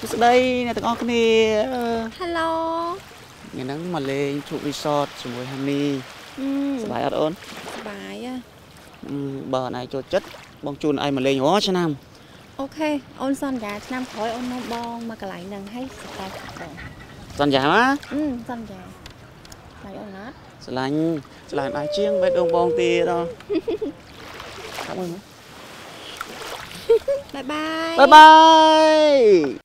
Sữa đây nè tụi con kia. Hello. Ngày nắng mà lên chụp resort rồi mùi honey. Sữa bài ở ổn. Bài Bờ này cho chất bong chun ai mà lên hóa cho nam. Ok, ôn son giá nam khói ôn nó bong mà cái lại nâng hay sợi khổ. Giòn giả á. Son giá. Bài ôn nát. Sữa lạnh ai chiêng với đông bong tia đó. Cảm ơn. Bye bye. Bye bye.